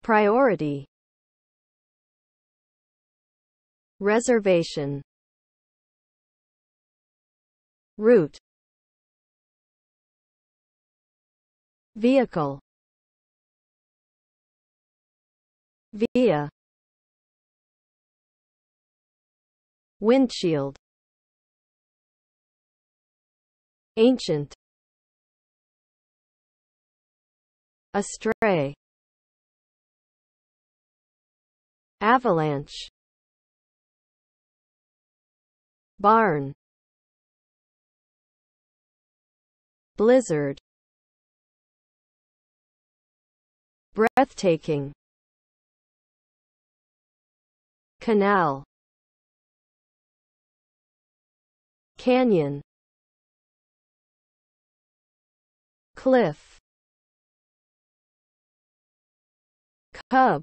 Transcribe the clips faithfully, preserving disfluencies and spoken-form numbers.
priority, reservation, route, vehicle, via, windshield, ancient, astray, avalanche, barn, blizzard, breathtaking, canal, canyon, cliff, cub,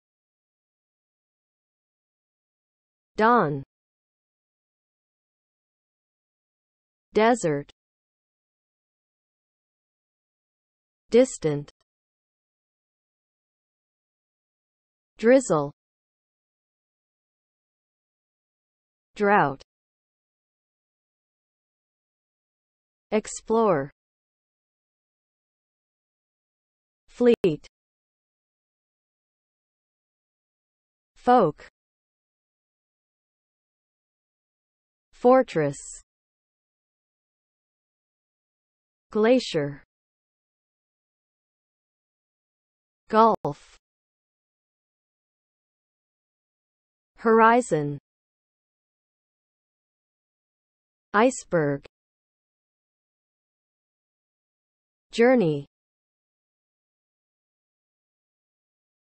dawn, desert, distant, drizzle, drought, explore, fleet, folk, fortress, glacier, gulf, horizon, iceberg, journey,